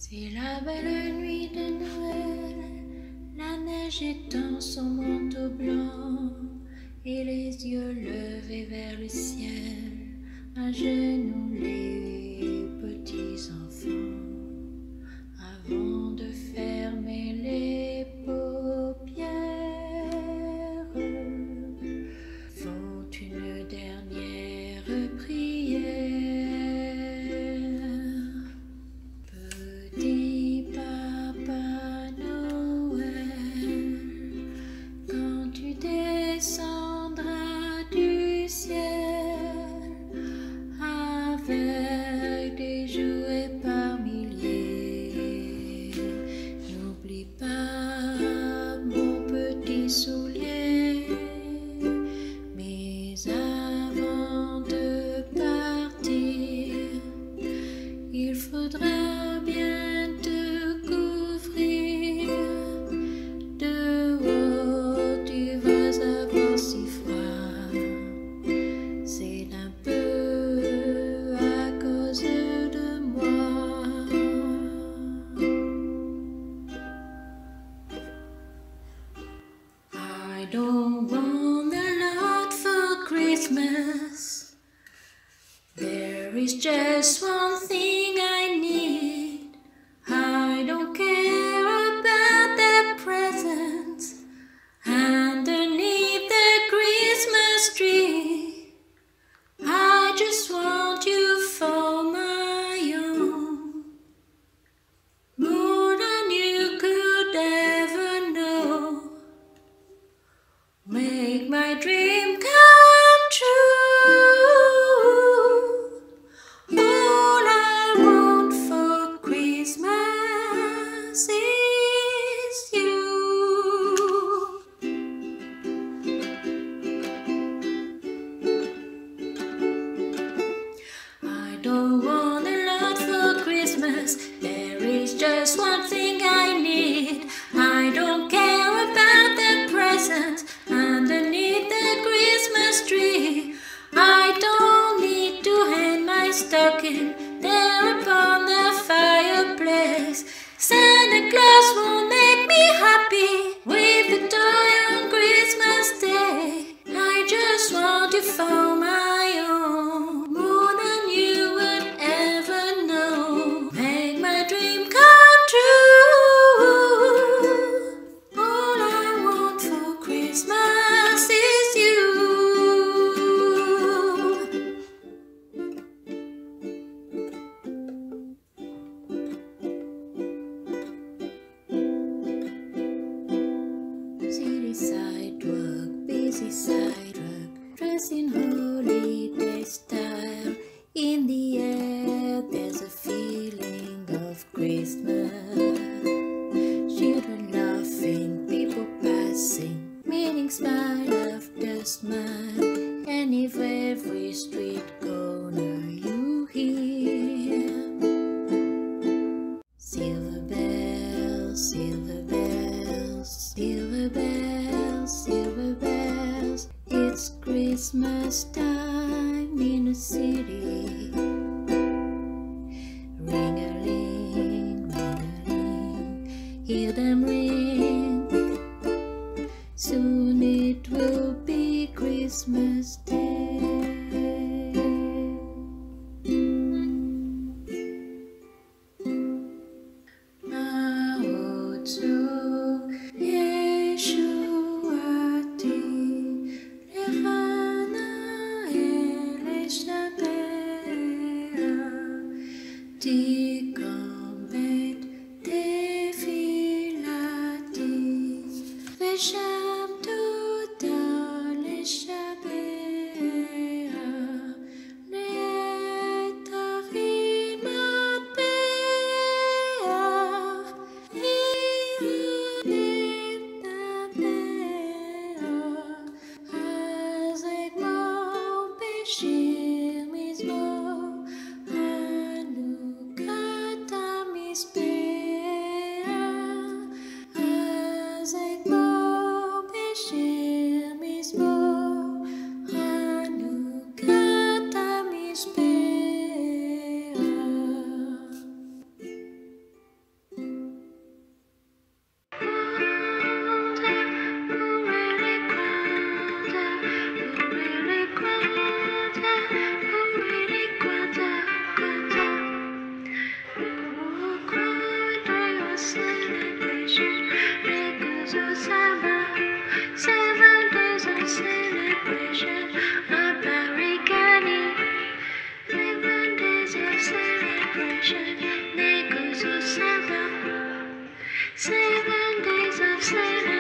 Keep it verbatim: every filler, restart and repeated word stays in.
C'est la belle nuit de Noël, la neige étend son manteau blanc et les yeux levés vers le ciel, à genoux les petits enfants, avant de fermer les paupières, font une dernière prière. Petit Papa Noël, quand tu descendras du ciel avec des jouets par milliers, n'oublie pas mon petit soulier. Mais avant de partir, il faudra bien te couvrir. Dehors tu vas avoir si froid, c'est un peu à cause de moi. I don't want a lot for Christmas. There is just one thing I need. I don't care about the presents underneath the Christmas tree. I just want you for my own, more than you could ever know. Make my dream come true. All I want for Christmas is you. I don't want a lot for Christmas. There is just one thing I need. I don't care about the presents underneath the Christmas tree. I don't need to hang my stocking there upon the fireplace. Santa Claus won't make me happy with a toy on Christmas Day. I just want you for my own, more than you would ever know. Make my dream come true. All I want for Christmas is you. passion 내 구속사도 Seven days of silence